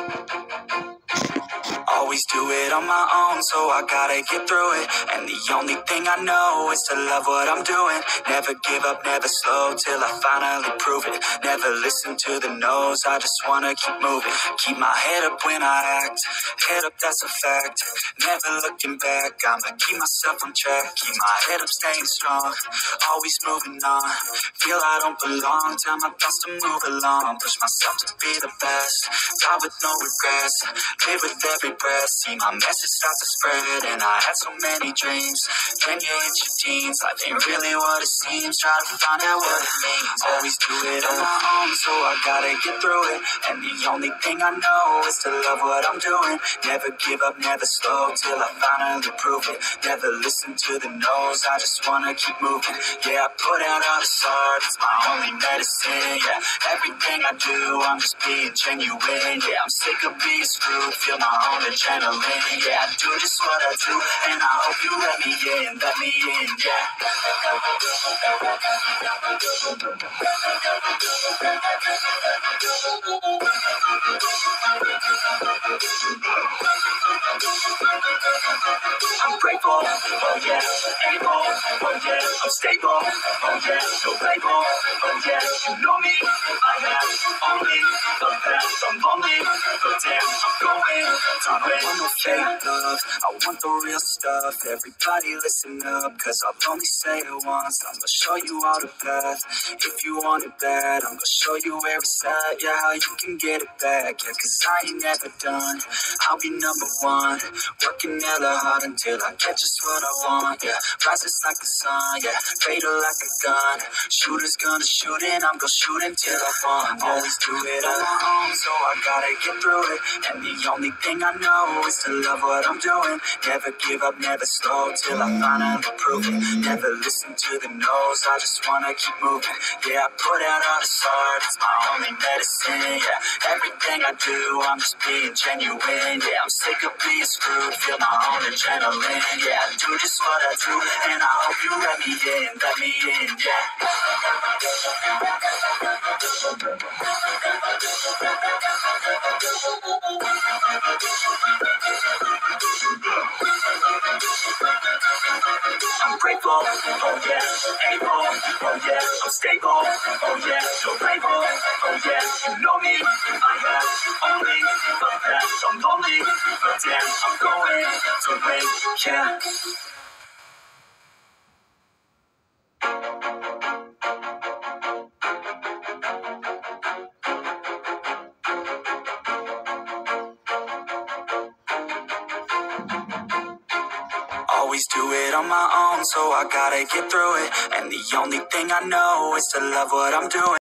Always do it on my own, so I gotta get through it. And the only thing I know is to love what I'm doing. Never give up, never slow, till I finally prove it. Never listen to the no's, I just wanna keep moving. Keep my head up when I act, head up, that's a fact. Never looking back, I'ma keep myself on track. Keep my head up, staying strong, always moving on. Feel I don't belong, tell my thoughts to move along. Push myself to be the best, die with no regrets. Live with every breath, see my message start to spread. And I had so many dreams, then you hit your teens. Life ain't really what it seems, try to find out what it means. Always do it on my own, so I gotta get through it. And the only thing I know is to love what I'm doing. Never give up, never slow, till I finally prove it. Never listen to the no's, I just wanna keep moving. Yeah, I put out all this art, it's my only medicine. Yeah, everything I do, I'm just being genuine. Yeah, I'm sick of being screwed, feel my own adrenaline. Yeah, I do just what I do, and I hope you let me in, yeah. I'm grateful, oh yeah, able, oh yeah, I'm stable, oh yeah, no label, oh yeah, you know me, I have only the best. I'm lonely, but damn, I'm going to win. I want no fake love, I want the real stuff. Everybody listen up, cause I'll only say it once. I'm gonna show you all the path, if you want it bad. I'm gonna show you where it's at, yeah, how you can get it back. Yeah, cause I ain't never done, I'll be number one. Working hella hard until I get just what I want, yeah. Rises like the sun, yeah, fatal like a gun. Shooters gonna shoot and I'm gonna shoot until I want, yeah. Always do it on my own, so I gotta get through it. And the only thing I know is to love what I'm doing. Never give up, never slow, till I finally prove it. Never listen to the no's, I just wanna keep moving. Yeah, I put out all this art, it's my only medicine. Yeah, everything I do, I'm just being genuine. Yeah, I'm sick of being screwed, feel my own adrenaline. Yeah, I do just what I do, and I hope you let me in, yeah. I'm grateful, oh yeah, able, oh yeah, I'm stable, oh yeah, no label, oh yeah, you know me, I have only the best. I'm lonely, but damn, I'm going to win, yeah. Always do it on my own, so I gotta get through it. And the only thing I know is to love what I'm doing.